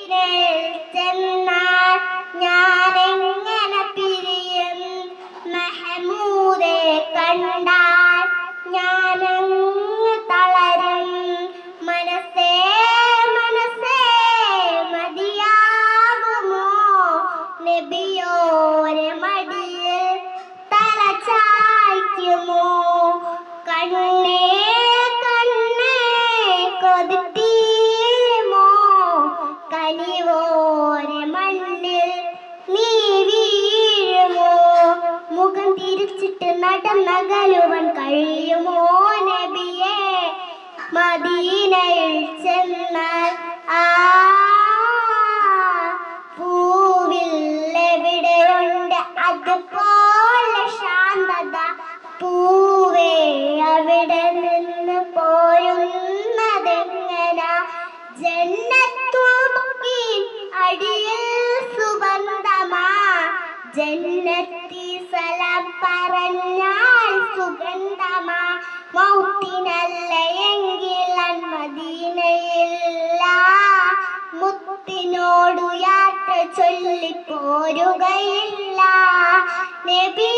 ചെന്നാൽ ഞാനെങ്ങനെ പിരിയും? മെഹമൂദെ കണ്ടാൽ ഞാനങ്ങ് തളരും. മനസ്സേ മനസ്സേ മതിയാകുമോ? നബിയോരെ മടിയിൽ തല ചായ്ക്കുമോ? കണ്ണേ കണ്ണേ കൊതിത്തീരുമോ? കനിവോരെ മണ്ണിൽ നീ വീഴുമോ? മുഖം തിരിച്ചിട്ട് നടന്നകലുവാൻ കഴിയുമോ നബിയേ? മദീനയിൽ ചെന്നാൽ ആ പൂവില്ലെവിടെയുണ്ട് അതുപോലെ ശാന്തത? പൂവേ അവിടെ നിന്ന് പോരുന്നതെങ്ങന? ജന്നത്തുൽ അടിയിൽ സുഗന്ധമാ, ജന്നത്തി സലാം പറഞ്ഞാൽ സുഗന്ധമാ. മൗത്തിനല്ല എങ്കിൽ മദീനയില്ല, മുത്തിനോടു യാത്ര ചൊല്ലിപ്പോരുകയില്ല. നബി